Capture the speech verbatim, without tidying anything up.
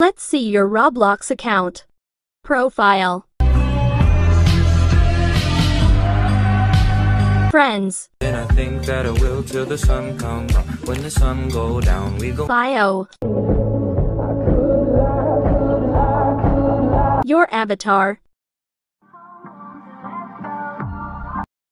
Let's see your Roblox account. Profile. Friends. Then I think that I will till the sun come up. When the sun go down, we go. Bio. Your avatar.